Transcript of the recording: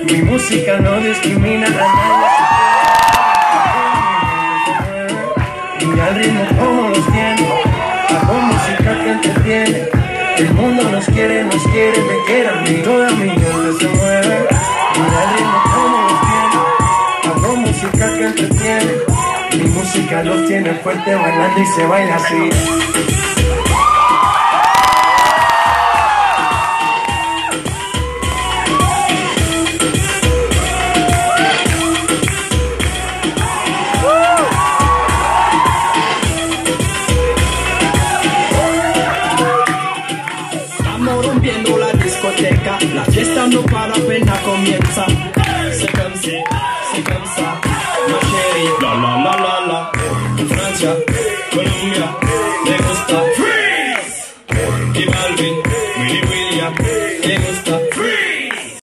Mi música no discrimina a nadie. Mira el ritmo como los tiene. Hago música que entretiene. El mundo nos quiere, me quiere a mí. Toda mi gente se mueve. Mira el ritmo como los tiene. Hago música que entretiene. Mi música los tiene fuerte bailando y se baila así. Rompiendo la discoteca, la fiesta no para, apenas comienza. C'est comme ça, ma chérie. La la la la la. Francia, Colombia, me gusta.